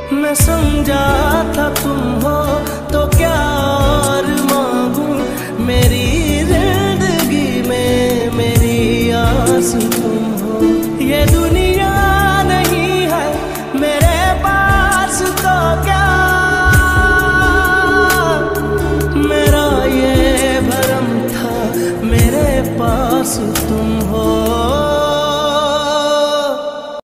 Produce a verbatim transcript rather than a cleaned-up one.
मैं समझा था तुम हो तो क्या और मांगू, मेरी जिंदगी में मेरी आस तुम हो। ये दुनिया नहीं है मेरे पास तो क्या, मेरा ये भरम था मेरे पास तुम हो।